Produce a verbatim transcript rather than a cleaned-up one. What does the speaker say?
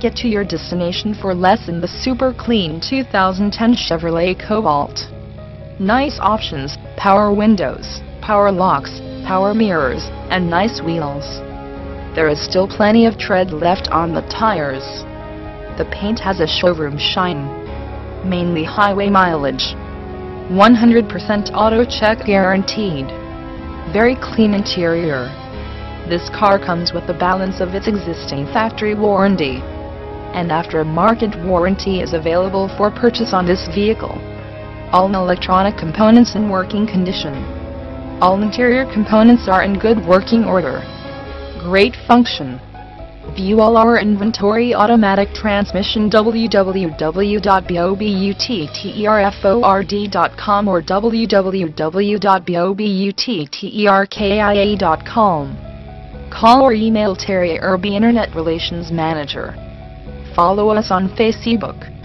Get to your destination for less in the super clean two thousand ten Chevrolet Cobalt. Nice options, power windows, power locks, power mirrors, and nice wheels. There is still plenty of tread left on the tires. The paint has a showroom shine. Mainly highway mileage. one hundred percent auto check guaranteed. Very clean interior. This car comes with the balance of its existing factory warranty. And aftermarket warranty is available for purchase on this vehicle. All electronic components in working condition. All interior components are in good working order. Great function. View all our inventory. Automatic transmission w w w dot bobutterford dot com or w w w dot bobutterkia dot com. Call or email Terry Irby, Internet Relations Manager. Follow us on Facebook.